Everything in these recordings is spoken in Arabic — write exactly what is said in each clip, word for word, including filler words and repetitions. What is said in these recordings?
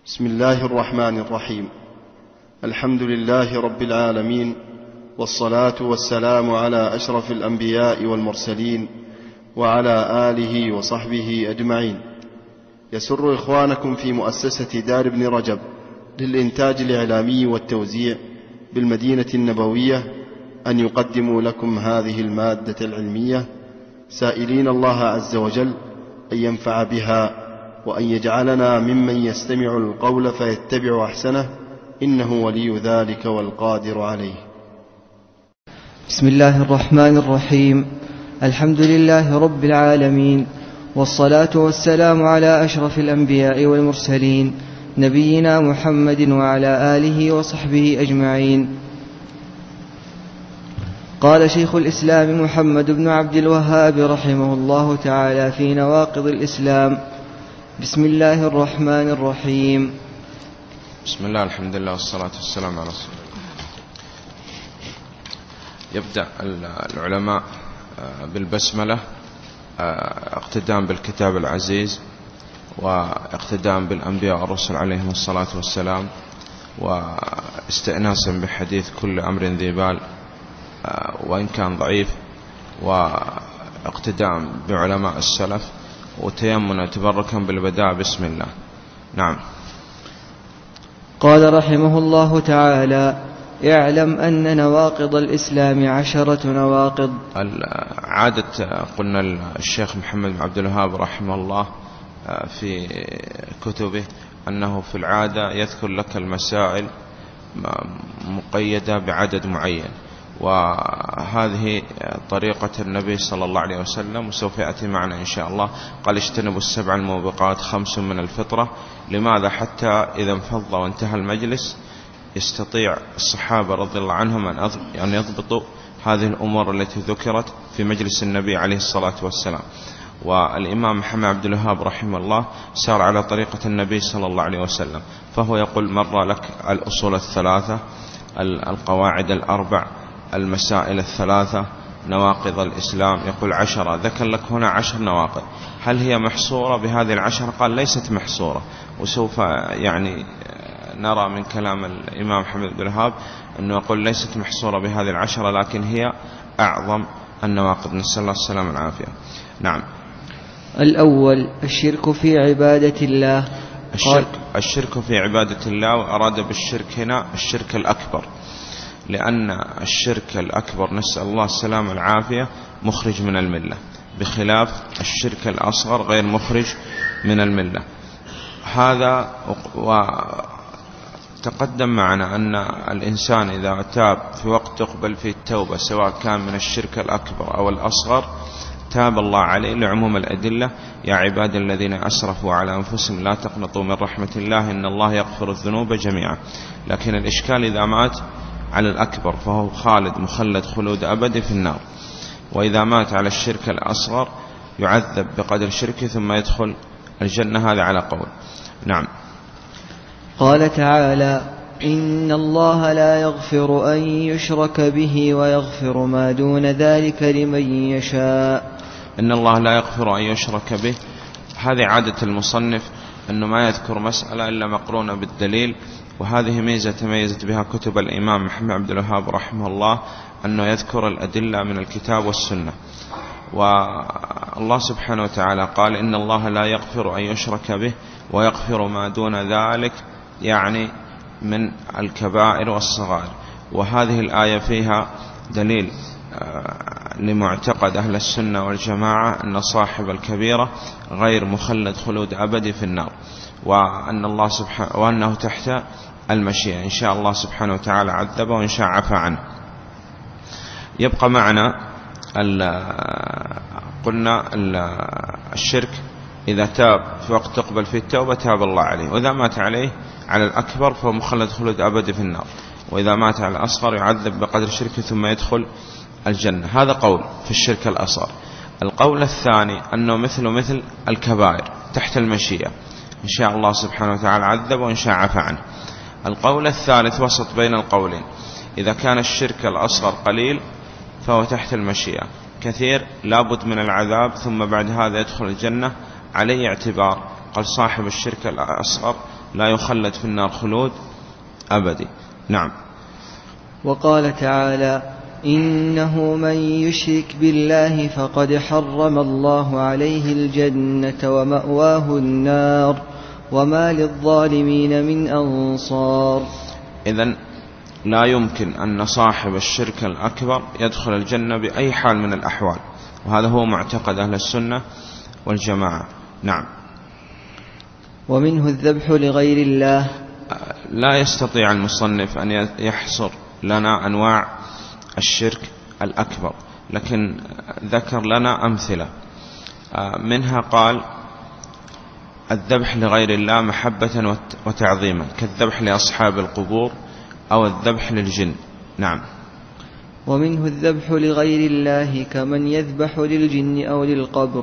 بسم الله الرحمن الرحيم. الحمد لله رب العالمين، والصلاة والسلام على أشرف الأنبياء والمرسلين وعلى آله وصحبه أجمعين. يسر إخوانكم في مؤسسة دار ابن رجب للإنتاج الإعلامي والتوزيع بالمدينة النبوية أن يقدموا لكم هذه المادة العلمية، سائلين الله عز وجل أن ينفع بها وأن يجعلنا ممن يستمع القول فيتبع أحسنه، إنه ولي ذلك والقادر عليه. بسم الله الرحمن الرحيم. الحمد لله رب العالمين، والصلاة والسلام على أشرف الأنبياء والمرسلين نبينا محمد وعلى آله وصحبه أجمعين. قال شيخ الإسلام محمد بن عبد الوهاب رحمه الله تعالى في نواقض الإسلام: بسم الله الرحمن الرحيم. بسم الله، الحمد لله، والصلاة والسلام على رسول الله. يبدأ العلماء بالبسملة اقتداء بالكتاب العزيز، واقتداء بالأنبياء والرسل عليهم الصلاة والسلام، واستئناسا بحديث كل أمر ذي بال وإن كان ضعيف، واقتداء بعلماء السلف، وتيمنا تبركا بالبداء بسم الله. نعم. قال رحمه الله تعالى: اعلم أن نواقض الإسلام عشرة نواقض. عادة قلنا الشيخ محمد بن عبد الوهاب رحمه الله في كتبه أنه في العادة يذكر لك المسائل مقيدة بعدد معين، وهذه طريقة النبي صلى الله عليه وسلم، وسوف يأتي معنا إن شاء الله. قال: اجتنبوا السبع الموبقات، خمس من الفطرة. لماذا؟ حتى إذا انفض وانتهى المجلس يستطيع الصحابة رضي الله عنهم أن يضبطوا هذه الأمور التي ذكرت في مجلس النبي عليه الصلاة والسلام. والإمام محمد عبد الوهاب رحمه الله سار على طريقة النبي صلى الله عليه وسلم، فهو يقول: مر لك الأصول الثلاثة، القواعد الأربع، المسائل الثلاثة، نواقض الإسلام. يقول عشرة، ذكر لك هنا عشر نواقض. هل هي محصورة بهذه العشر؟ قال: ليست محصورة. وسوف يعني نرى من كلام الإمام محمد بن الوهاب أنه يقول ليست محصورة بهذه العشرة، لكن هي أعظم النواقض، نسأل الله السلامة والعافية. نعم. الأول: الشرك في عبادة الله. الشرك, الشرك في عبادة الله، وأراد بالشرك هنا الشرك الأكبر، لأن الشرك الأكبر نسأل الله السلامة والعافية مخرج من الملة، بخلاف الشرك الأصغر غير مخرج من الملة. هذا وتقدم معنا أن الإنسان إذا تاب في وقت تقبل فيه التوبة، سواء كان من الشرك الأكبر أو الأصغر، تاب الله عليه لعموم الأدلة: يا عباد الذين أسرفوا على أنفسهم لا تقنطوا من رحمة الله إن الله يغفر الذنوب جميعا. لكن الإشكال إذا مات على الأكبر فهو خالد مخلد خلود أبدي في النار، وإذا مات على الشرك الأصغر يعذب بقدر شركه ثم يدخل الجنة. هذا على قول. نعم. قال تعالى: إن الله لا يغفر أن يشرك به ويغفر ما دون ذلك لمن يشاء. إن الله لا يغفر أن يشرك به، هذه عادة المصنف أنه ما يذكر مسألة إلا مقرونة بالدليل، وهذه ميزة تميزت بها كتب الإمام محمد عبد الوهاب رحمه الله، أنه يذكر الأدلة من الكتاب والسنة. والله سبحانه وتعالى قال: إن الله لا يغفر أن يشرك به ويغفر ما دون ذلك، يعني من الكبائر والصغائر. وهذه الآية فيها دليل لمعتقد أهل السنة والجماعة أن صاحب الكبيرة غير مخلد خلود أبدي في النار، وأن الله سبحانه وأنه تحت المشيئة، إن شاء الله سبحانه وتعالى عذبه وإن شاء عفى عنه. يبقى معنا قلنا الشرك إذا تاب في وقت تقبل فيه التوبة تاب الله عليه، وإذا مات عليه على الأكبر فهو مخلد خلود أبدي في النار، وإذا مات على الأصغر يعذب بقدر شركه ثم يدخل الجنة. هذا قول في الشرك الأصغر. القول الثاني أنه مثل مثل الكبائر تحت المشيئة، إن شاء الله سبحانه وتعالى عذب وإن شاء عفى عنه. القول الثالث وسط بين القولين: إذا كان الشرك الأصغر قليل فهو تحت المشيئة، كثير لابد من العذاب ثم بعد هذا يدخل الجنة. عليه اعتبار، قال صاحب الشرك الأصغر لا يخلد في النار خلود أبدي. نعم. وقال تعالى: إنه من يشرك بالله فقد حرم الله عليه الجنة ومأواه النار وما للظالمين من أنصار. إذن لا يمكن أن صاحب الشرك الأكبر يدخل الجنة بأي حال من الأحوال، وهذا هو معتقد أهل السنة والجماعة. نعم. ومنه الذبح لغير الله. لا يستطيع المصنف أن يحصر لنا أنواع الشرك الأكبر، لكن ذكر لنا أمثلة منها. قال: الذبح لغير الله محبة وتعظيما، كالذبح لأصحاب القبور أو الذبح للجن. نعم. ومنه الذبح لغير الله كمن يذبح للجن أو للقبر.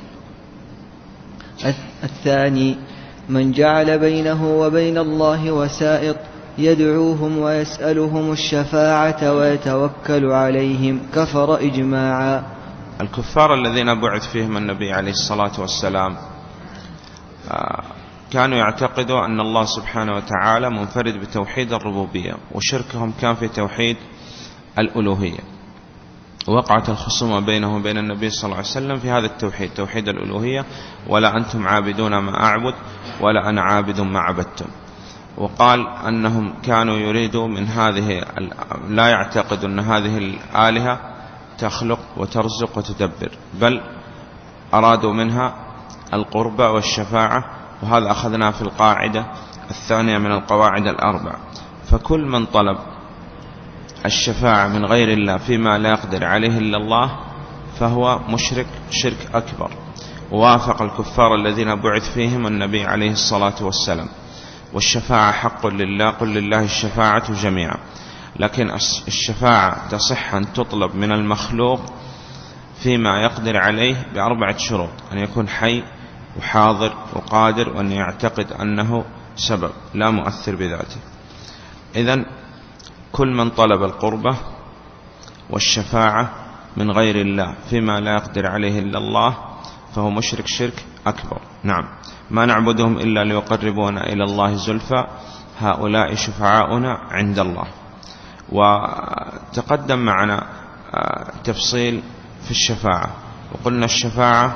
الثاني: من جعل بينه وبين الله وسائط يدعوهم ويسألهم الشفاعة ويتوكل عليهم، كفر إجماعا. الكفار الذين بعث فيهم النبي عليه الصلاة والسلام كانوا يعتقدوا أن الله سبحانه وتعالى منفرد بتوحيد الربوبية، وشركهم كان في توحيد الألوهية. وقعت الخصومة بينهم وبين النبي صلى الله عليه وسلم في هذا التوحيد، توحيد الألوهية: ولا أنتم عابدون ما أعبد ولا أنا عابد ما عبدتم. وقال أنهم كانوا يريدوا من هذه، لا يعتقد أن هذه الآلهة تخلق وترزق وتدبر، بل أرادوا منها القربة والشفاعة، وهذا أخذناه في القاعدة الثانية من القواعد الأربع. فكل من طلب الشفاعة من غير الله فيما لا يقدر عليه إلا الله فهو مشرك شرك أكبر، ووافق الكفار الذين بعث فيهم النبي عليه الصلاة والسلام. والشفاعة حق لله، قل لله الشفاعة جميعا. لكن الشفاعة تصح أن تطلب من المخلوق فيما يقدر عليه بأربعة شروط: أن يكون حي وحاضر وقادر، وأن يعتقد أنه سبب لا مؤثر بذاته. إذن كل من طلب القربة والشفاعة من غير الله فيما لا يقدر عليه إلا الله فهو مشرك شرك أكبر. نعم. ما نعبدهم إلا ليقربونا إلى الله زلفى هؤلاء شفعاؤنا عند الله. وتقدم معنا تفصيل في الشفاعة، وقلنا الشفاعة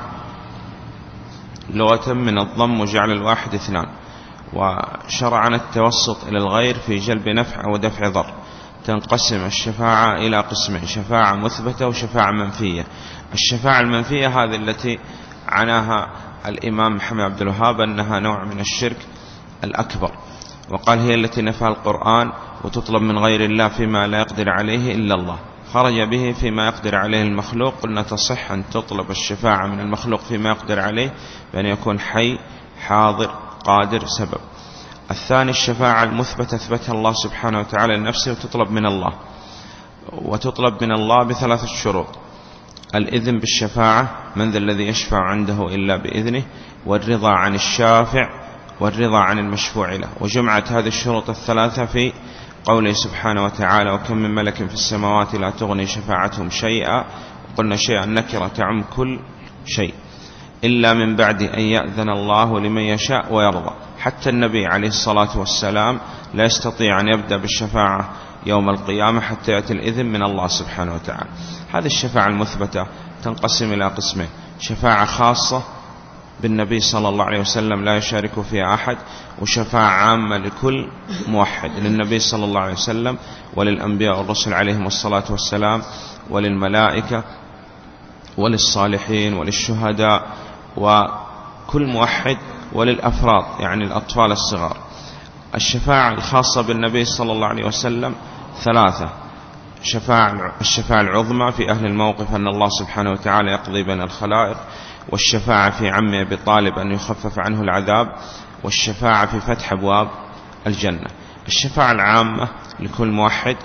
لغة من الضم وجعل الواحد اثنان، وشرعنا التوسط إلى الغير في جلب نفع أو دفع ضر. تنقسم الشفاعة إلى قسمين: شفاعة مثبتة وشفاعة منفية. الشفاعة المنفية هذه التي عناها الإمام محمد عبد الوهاب أنها نوع من الشرك الأكبر، وقال هي التي نفى القرآن وتطلب من غير الله فيما لا يقدر عليه إلا الله، خرج به فيما يقدر عليه المخلوق. قلنا تصح أن تطلب الشفاعة من المخلوق فيما يقدر عليه بأن يكون حي حاضر قادر سبب. الثاني الشفاعة المثبتة أثبتها الله سبحانه وتعالى لنفسه وتطلب من الله، وتطلب من الله بثلاثة شروط: الإذن بالشفاعة، من ذا الذي يشفع عنده إلا بإذنه، والرضا عن الشافع، والرضا عن المشفوع له. وجمعت هذه الشروط الثلاثة في قوله سبحانه وتعالى: وكم من ملك في السماوات لا تغني شفاعتهم شيئا. وقلنا شيئا نكرة تعم كل شيء، إلا من بعد أن يأذن الله لمن يشاء ويرضى. حتى النبي عليه الصلاة والسلام لا يستطيع أن يبدأ بالشفاعة يوم القيامة حتى يأتي الإذن من الله سبحانه وتعالى. هذه الشفاعة المثبتة تنقسم إلى قسمين: شفاعة خاصة بالنبي صلى الله عليه وسلم لا يشارك فيها أحد، وشفاعة عامة لكل موحد، للنبي صلى الله عليه وسلم وللأنبياء والرسل عليهم الصلاة والسلام وللملائكة وللصالحين وللشهداء وكل موحد، وللأفراد يعني الأطفال الصغار. الشفاعة الخاصة بالنبي صلى الله عليه وسلم ثلاثة: شفاعة الشفاعة العظمى في أهل الموقف أن الله سبحانه وتعالى يقضي بين الخلائق، والشفاعة في عمه أبي طالب أن يخفف عنه العذاب، والشفاعة في فتح أبواب الجنة. الشفاعة العامة لكل موحد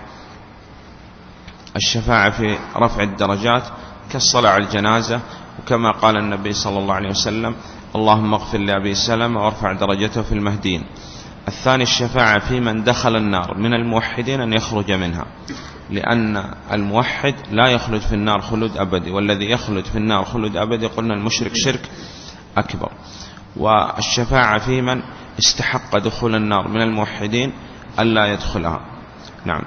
الشفاعة في رفع الدرجات كالصلاة على الجنازة، وكما قال النبي صلى الله عليه وسلم: اللهم اغفر لأبي سلمة وارفع درجته في المهدين. الثاني الشفاعة في من دخل النار من الموحدين أن يخرج منها، لأن الموحد لا يخلد في النار خلود أبدي، والذي يخلد في النار خلود أبدي قلنا المشرك شرك أكبر. والشفاعة في من استحق دخول النار من الموحدين ألا يدخلها. نعم.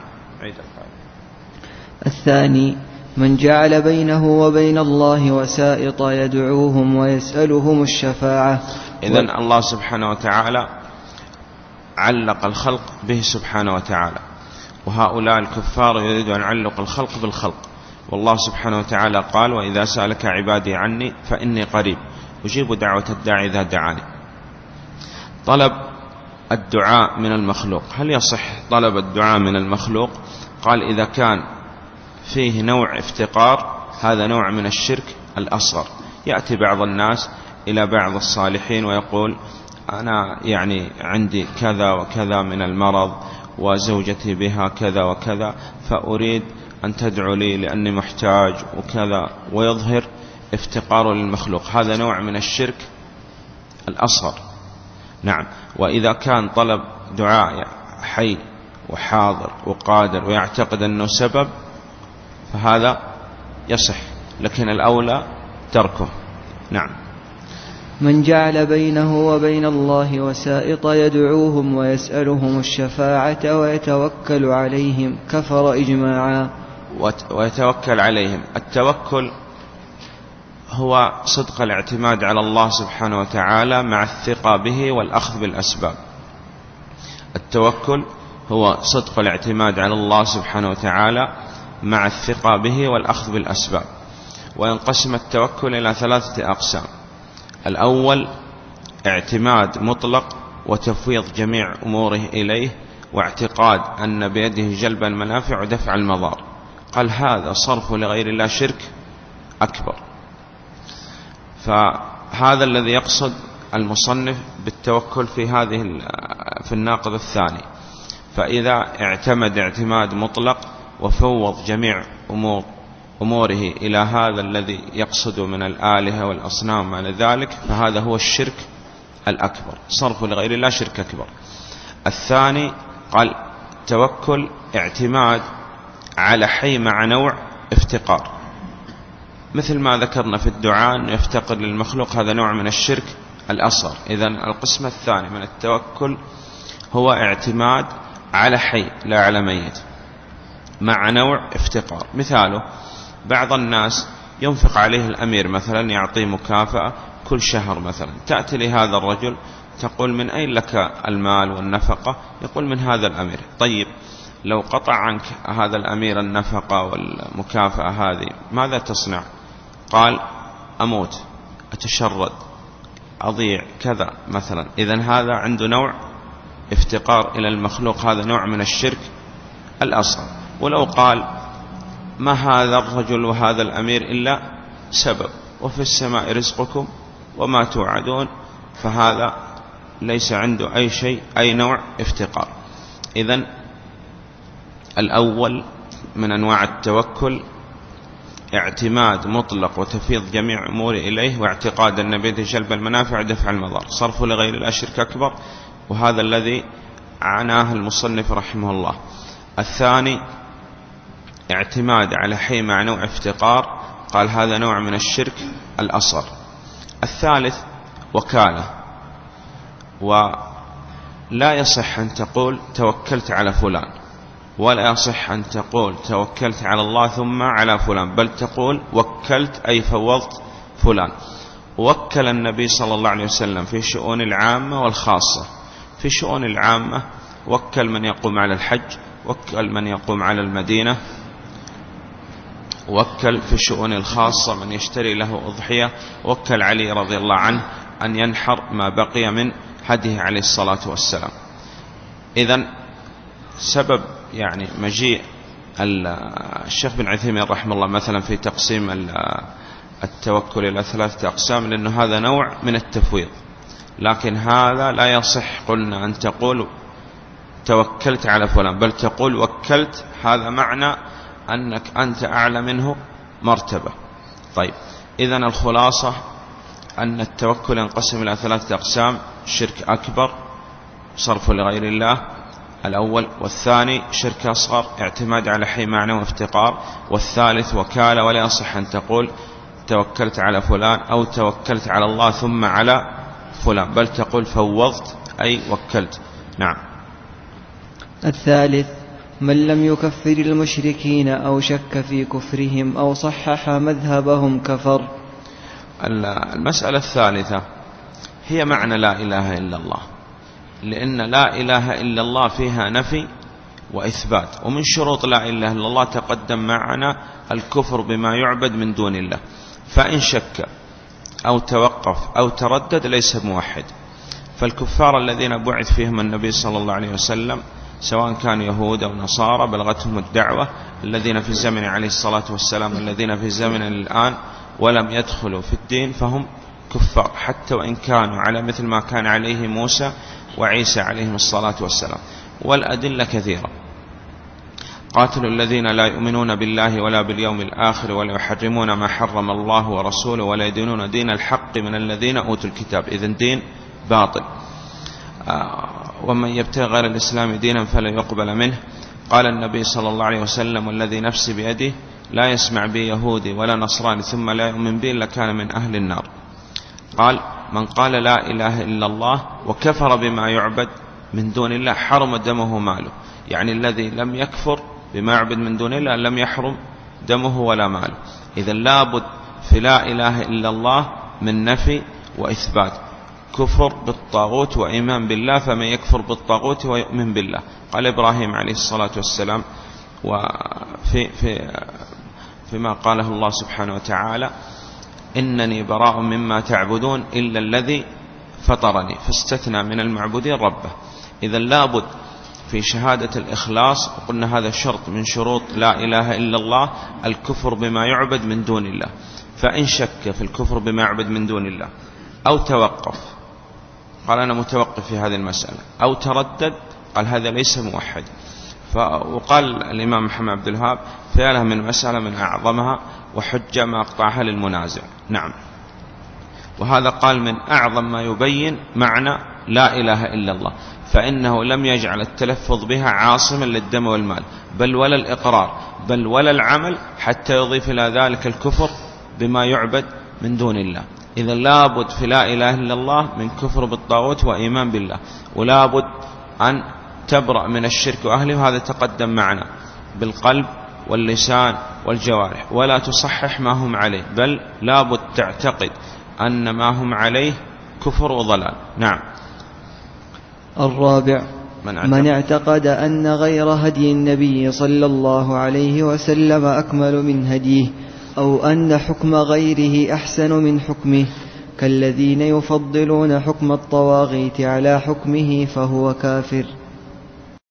الثاني من جعل بينه وبين الله وسائط يدعوهم ويسألهم الشفاعة. إذن الله سبحانه وتعالى علق الخلق به سبحانه وتعالى، وهؤلاء الكفار يريد أن يعلق الخلق بالخلق، والله سبحانه وتعالى قال وإذا سألك عبادي عني فإني قريب أجيب دعوة الداعي إذا دعاني. طلب الدعاء من المخلوق، هل يصح طلب الدعاء من المخلوق؟ قال إذا كان فيه نوع افتقار هذا نوع من الشرك الأصغر. يأتي بعض الناس إلى بعض الصالحين ويقول أنا يعني عندي كذا وكذا من المرض وزوجتي بها كذا وكذا فأريد أن تدعو لي لأني محتاج وكذا، ويظهر افتقاره للمخلوق، هذا نوع من الشرك الأصغر. نعم. وإذا كان طلب دعاء حي وحاضر وقادر ويعتقد أنه سبب فهذا يصح، لكن الأولى تركه. نعم. من جعل بينه وبين الله وسائط يدعوهم ويسألهم الشفاعة ويتوكل عليهم كفر إجماعا. ويتوكل عليهم، التوكل هو صدق الاعتماد على الله سبحانه وتعالى مع الثقة به والأخذ بالأسباب. التوكل هو صدق الاعتماد على الله سبحانه وتعالى مع الثقة به والأخذ بالأسباب. وينقسم التوكل إلى ثلاثة أقسام. الأول اعتماد مطلق وتفويض جميع أموره إليه واعتقاد أن بيده جلب المنافع ودفع المضار. قال هذا صرف لغير الله شرك أكبر. فهذا الذي يقصد المصنف بالتوكل في هذه في الناقض الثاني. فإذا اعتمد اعتماد مطلق وفوض جميع أمور أموره إلى هذا الذي يقصد من الآلهة والأصنام وعلى ذلك فهذا هو الشرك الأكبر، صرف لغير الله شرك أكبر. الثاني قال توكل اعتماد على حي مع نوع افتقار، مثل ما ذكرنا في الدعاء أنه يفتقر للمخلوق، هذا نوع من الشرك الأصغر. إذن القسم الثاني من التوكل هو اعتماد على حي لا على ميت مع نوع افتقار. مثاله بعض الناس ينفق عليه الأمير مثلا، يعطيه مكافأة كل شهر مثلا، تأتي لهذا الرجل تقول من أين لك المال والنفقة؟ يقول من هذا الأمير. طيب لو قطع عنك هذا الأمير النفقة والمكافأة هذه ماذا تصنع؟ قال أموت، أتشرد، أضيع كذا مثلا. إذن هذا عنده نوع افتقار إلى المخلوق، هذا نوع من الشرك الأصغر. ولو قال ما هذا الرجل وهذا الأمير إلا سبب وفي السماء رزقكم وما توعدون، فهذا ليس عنده أي شيء، أي نوع افتقار. إذن الأول من أنواع التوكل اعتماد مطلق وتفيض جميع أمور إليه واعتقاد أن بيده جلب المنافع ودفع المضار، صرف لغير الله شرك أكبر، وهذا الذي عناه المصنف رحمه الله. الثاني اعتماد على حي مع نوع افتقار، قال هذا نوع من الشرك الأصغر. الثالث وكالة، ولا يصح أن تقول توكلت على فلان، ولا يصح أن تقول توكلت على الله ثم على فلان، بل تقول وكلت أي فوضت فلان. وكل النبي صلى الله عليه وسلم في شؤون العامة والخاصة. في شؤون العامة وكل من يقوم على الحج، وكل من يقوم على المدينة، وكل في الشؤون الخاصة من يشتري له أضحية، وكل علي رضي الله عنه أن ينحر ما بقي من هديه عليه الصلاة والسلام. إذن سبب يعني مجيء الشيخ بن عثيمين رحمه الله مثلا في تقسيم التوكل إلى ثلاثة أقسام، لأنه هذا نوع من التفويض، لكن هذا لا يصح قلنا أن تقول توكلت على فلان، بل تقول وكلت، هذا معنى أنك أنت أعلى منه مرتبة. طيب إذن الخلاصة أن التوكل ينقسم إلى ثلاثة أقسام: شرك أكبر صرف لغير الله الأول، والثاني شرك أصغر اعتماد على حي معنى وافتقار، والثالث وكالة، ولا يصح أن تقول توكلت على فلان أو توكلت على الله ثم على فلان، بل تقول فوضت أي وكلت. نعم. الثالث: من لم يكفر المشركين أو شك في كفرهم أو صحح مذهبهم كفر. المسألة الثالثة هي معنى لا إله إلا الله، لأن لا إله إلا الله فيها نفي وإثبات، ومن شروط لا إله إلا الله تقدم معنا الكفر بما يعبد من دون الله، فإن شك أو توقف أو تردد ليس موحد. فالكفار الذين بعث فيهم النبي صلى الله عليه وسلم سواء كانوا يهود أو نصارى بلغتهم الدعوة، الذين في زمن عليه الصلاة والسلام الذين في زمن الآن ولم يدخلوا في الدين فهم كفار، حتى وإن كانوا على مثل ما كان عليه موسى وعيسى عليهم الصلاة والسلام. والأدلة كثيرة: قاتلوا الذين لا يؤمنون بالله ولا باليوم الآخر ولا يحرمون ما حرم الله ورسوله ولا يدينون دين الحق من الذين أوتوا الكتاب. إذن دين باطل. آه ومن يبتغي غير الإسلام دينا فلا يقبل منه. قال النبي صلى الله عليه وسلم: والذي نفسي بيده لا يسمع بي يهودي ولا نصراني ثم لا يؤمن بي لكان من أهل النار. قال: من قال لا إله إلا الله وكفر بما يعبد من دون الله حرم دمه ماله. يعني الذي لم يكفر بما يعبد من دون الله لم يحرم دمه ولا ماله. إذا لابد في لا إله إلا الله من نفي وإثبات، كفر بالطاغوت وإيمان بالله، فمن يكفر بالطاغوت ويؤمن بالله. قال إبراهيم عليه الصلاة والسلام وفي في فيما قاله الله سبحانه وتعالى: إنني براء مما تعبدون إلا الذي فطرني، فاستثنى من المعبودين ربه. إذا لابد في شهادة الإخلاص، وقلنا هذا شرط من شروط لا إله إلا الله، الكفر بما يعبد من دون الله. فإن شك في الكفر بما يعبد من دون الله أو توقف، قال أنا متوقف في هذه المسألة، أو تردد، قال هذا ليس موحد. وقال الإمام محمد عبد الوهاب: فعلها من مسألة من أعظمها وحجة ما أقطعها للمنازع. نعم. وهذا قال من أعظم ما يبين معنى لا إله إلا الله، فإنه لم يجعل التلفظ بها عاصما للدم والمال، بل ولا الإقرار، بل ولا العمل، حتى يضيف إلى ذلك الكفر بما يعبد من دون الله. إذا لابد في لا إله إلا الله من كفر بالطاغوت وإيمان بالله، ولابد أن تبرأ من الشرك وأهله، وهذا تقدم معنا بالقلب واللسان والجوارح، ولا تصحح ما هم عليه، بل لابد تعتقد أن ما هم عليه كفر وضلال. نعم. الرابع: من اعتقد, من اعتقد أن غير هدي النبي صلى الله عليه وسلم أكمل من هديه، أو أن حكم غيره أحسن من حكمه، كالذين يفضلون حكم الطواغيت على حكمه، فهو كافر.